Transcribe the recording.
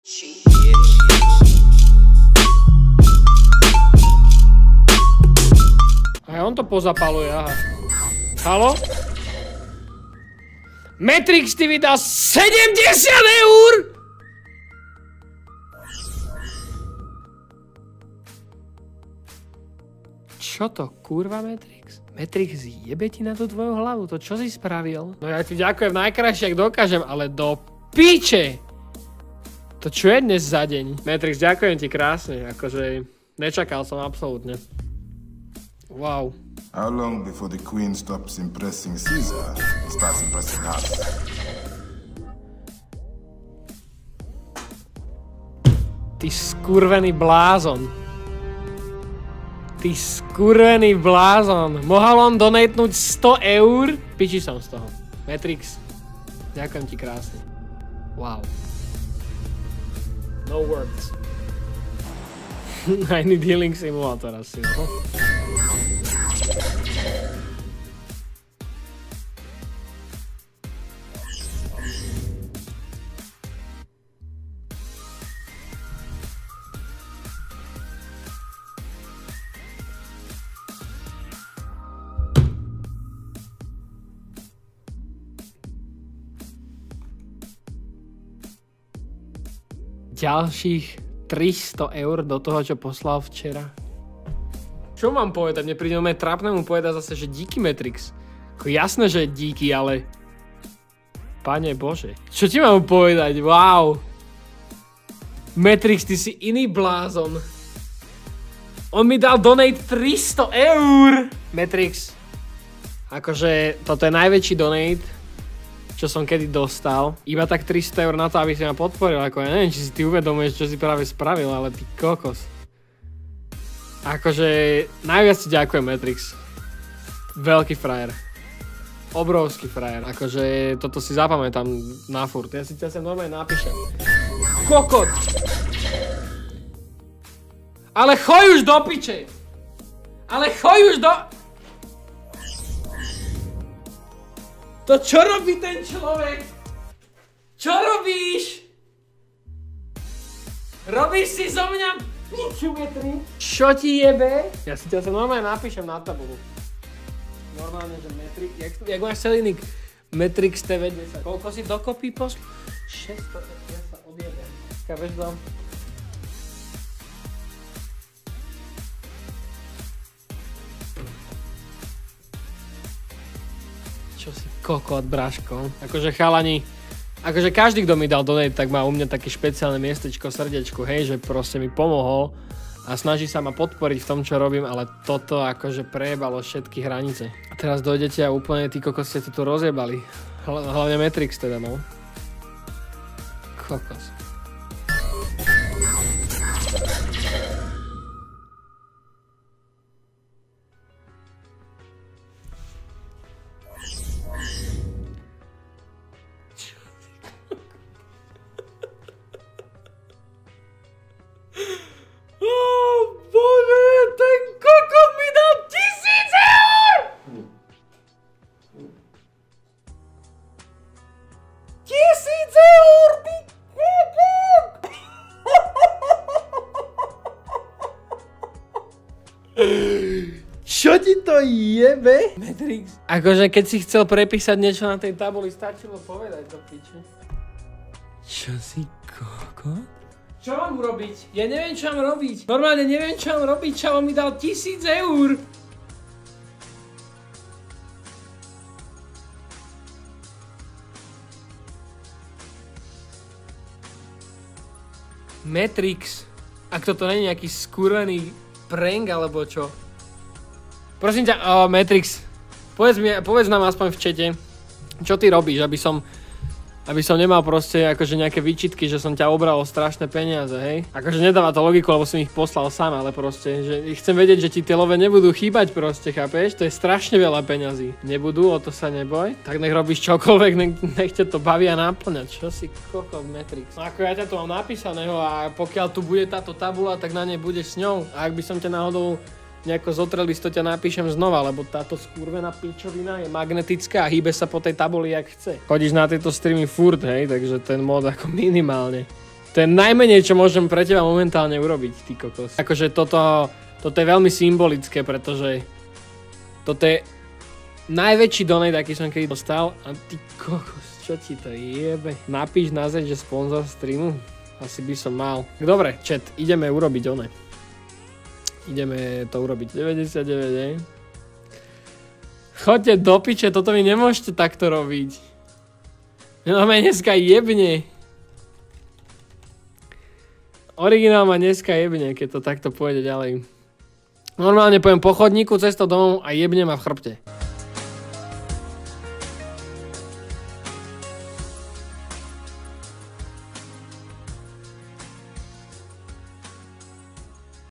A on to pozapaluje, aha. Halo? Matrix ti vydal 70 eur! Čo to, kurva Matrix? Matrix, jebe ti na tú tvoju hlavu, to čo si spravil? No ja ti ďakujem najkrajšie, ak dokážem, ale do piče! To čo je dnes za deň? Matrix, ďakujem ti krásne, akože nečakal som absolútne. Wow. How long before the Queen stops impressing Caesar and starts impressing us? Ty skurvený blázon. Ty skurvený blázon. Mohol on donatnúť 100 eur? Piči som z toho. Matrix, ďakujem ti krásne. Wow. No words. I need healing simulator asi, no. Ďalších 300 eur do toho, čo poslal včera. Čo mám povedať? Mne príde mňa trápnemu povedať zase, že díky Matrix. Ako jasné, že díky, ale... Pane Bože. Čo ti mám povedať? Wow. Matrix, ty si iný blázon. On mi dal donate 300 eur. Matrix. Akože toto je najväčší donate, čo som kedy dostal. Iba tak 300 eur na to, aby si ma podporil. Ako ja neviem, či si ty uvedomuješ, čo si práve spravil, ale ty kokos. Akože najviac ti ďakujem, Matrix. Veľký frajer. Obrovský frajer. Akože toto si zapamätám na furt. Ja si ťa sem normálne napíšem. Kokot! Ale choj už do piče! Ale choj už do... To čo robí ten človek? Čo robíš? Robíš si zo mňa piču, Matrix? Čo ti jebe? Ja si ťa sa normálne napíšem na tabulu. Normálne, že Matrix, jak máš celý nick? Matrix TV 10. Koľko si dokopy posl? 600, ja sa odjebem. Kážeš dom? Čo si kokot, bráško. Akože chalani, akože každý, kto mi dal donate, tak má u mňa také špeciálne miestečko, srdiečku, hej, že proste mi pomohol a snaží sa ma podporiť v tom, čo robím, ale toto akože prejebalo všetky hranice. A teraz dojdete a úplne tí kokos ste to tu rozjebali. Hlavne Matrix teda, no. Kokos. Čo ti to jebe? Matrix. Akože keď si chcel prepísať niečo na tej tabuli, stačilo povedať do piče. Čo si kokot? Čo mám urobiť? Ja neviem, čo mám robiť. Normálne neviem, čo mám robiť. Čavo mi dal 1000 eur. Matrix. Ak toto nie je nejaký skurvený prank, alebo čo? Prosím ťa, Matrix, povedz nám aspoň v čete, čo ty robíš, aby som nemal proste akože nejaké výčitky, že som ťa obral o strašné peniaze, hej? Akože nedáva to logiku, lebo som ich poslal sám, ale proste, že chcem vedieť, že ti tie love nebudú chýbať proste, chápeš? To je strašne veľa peňazí. Nebudú, o to sa neboj. Tak nech robíš čokoľvek, nech ťa to baví a náplňať. Čo si kokot, Matrix? No ako ja ťa tu mám napísaného a pokiaľ tu bude táto tabula, tak na nej budeš s ňou. A ak by som ťa náhodou nejako zotrel, to ťa napíšem znova, lebo táto skurvená pičovina je magnetická a hýbe sa po tej tabuli jak chce. Chodíš na tieto streamy furt, hej, takže ten mod ako minimálne To je najmenej, čo môžem pre teba momentálne urobiť, ty kokos. Akože toto je veľmi symbolické, pretože toto je najväčší donate, aký som kedy dostal. A ty kokos, čo ti to jebe? Napíš na zeď, že sponzor streamu? Asi by som mal. Dobre, chat, ideme urobiť one. Ideme to urobiť. 99, Choďte do piče, toto mi nemôžete takto robiť. No ma dneska jebne. Originál ma dneska jebne, keď to takto pôjde ďalej. Normálne pojem po chodníku cestou domov a jebne ma v chrbte.